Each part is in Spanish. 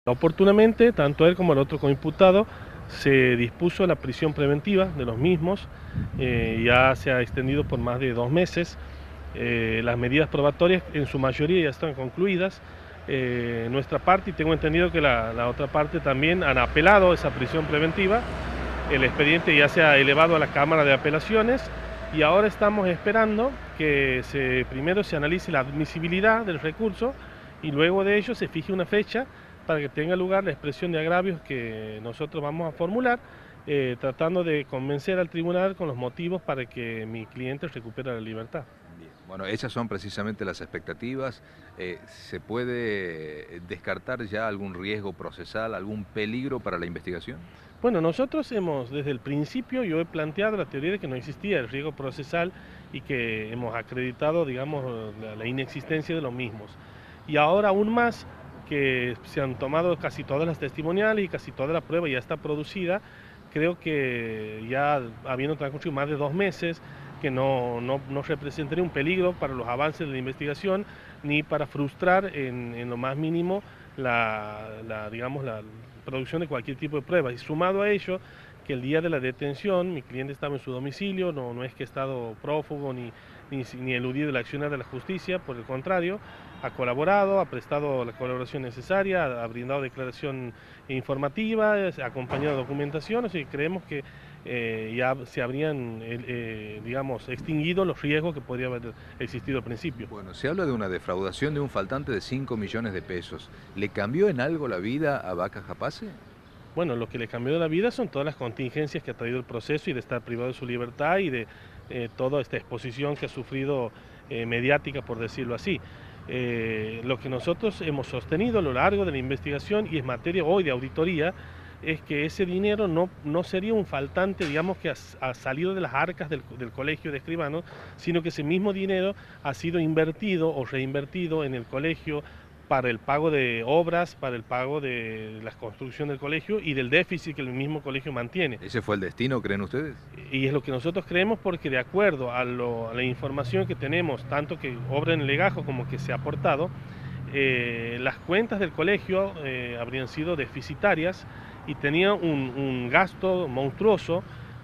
Oportunamente, tanto él como el otro coimputado, se dispuso la prisión preventiva de los mismos, ya se ha extendido por más de 2 meses. Las medidas probatorias en su mayoría ya están concluidas. Nuestra parte, y tengo entendido que la otra parte también han apelado esa prisión preventiva. El expediente ya se ha elevado a la Cámara de Apelaciones y ahora estamos esperando que primero se analice la admisibilidad del recurso y luego de ello se fije una fecha para que tenga lugar la expresión de agravios que nosotros vamos a formular, tratando de convencer al tribunal con los motivos para que mi cliente recupere la libertad. Bien, bueno, esas son precisamente las expectativas. ¿Se puede descartar ya algún riesgo procesal, algún peligro para la investigación? Bueno, nosotros desde el principio, yo he planteado la teoría de que no existía el riesgo procesal y que hemos acreditado, digamos, la inexistencia de los mismos. Y ahora aún más que se han tomado casi todas las testimoniales y casi toda la prueba ya está producida, creo que ya habiendo transcurrido más de 2 meses, que no representaría un peligro para los avances de la investigación ni para frustrar en lo más mínimo digamos, la producción de cualquier tipo de pruebas. Y sumado a ello, que el día de la detención mi cliente estaba en su domicilio, no es que ha estado prófugo ni eludido la acción de la justicia, por el contrario, ha colaborado, ha prestado la colaboración necesaria, ha brindado declaración informativa, ha acompañado documentación, así que creemos que ya se habrían, digamos, extinguido los riesgos que podría haber existido al principio. Bueno, se habla de una defraudación de un faltante de 5 millones de pesos. ¿Le cambió en algo la vida a Vaca Japase? Bueno, lo que le cambió la vida son todas las contingencias que ha traído el proceso y de estar privado de su libertad y de toda esta exposición que ha sufrido mediática, por decirlo así. Lo que nosotros hemos sostenido a lo largo de la investigación y es materia hoy de auditoría es que ese dinero no sería un faltante, digamos, que ha salido de las arcas del colegio de escribanos, sino que ese mismo dinero ha sido invertido o reinvertido en el colegio para el pago de obras, para el pago de la construcción del colegio y del déficit que el mismo colegio mantiene. ¿Ese fue el destino, creen ustedes? Y es lo que nosotros creemos porque de acuerdo a la información que tenemos, tanto que obra en el legajo como que se ha aportado, las cuentas del colegio habrían sido deficitarias y tenían un gasto monstruoso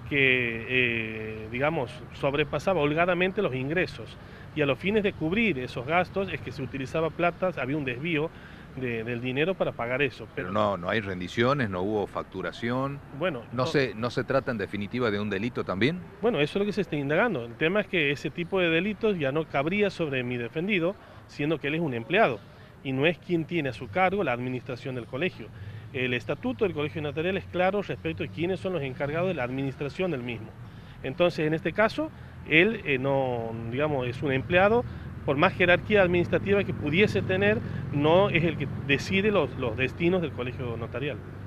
que, digamos, sobrepasaba holgadamente los ingresos. Y a los fines de cubrir esos gastos es que se utilizaba plata, había un desvío del dinero para pagar eso. Pero no hay rendiciones, no hubo facturación. Bueno, ¿No se trata en definitiva de un delito también? bueno, eso es lo que se está indagando. El tema es que ese tipo de delitos ya no cabría sobre mi defendido, siendo que él es un empleado y no es quien tiene a su cargo la administración del colegio. El estatuto del Colegio Notarial es claro respecto de quiénes son los encargados de la administración del mismo. Entonces, en este caso, él no, digamos, es un empleado, por más jerarquía administrativa que pudiese tener, no es el que decide los destinos del Colegio Notarial.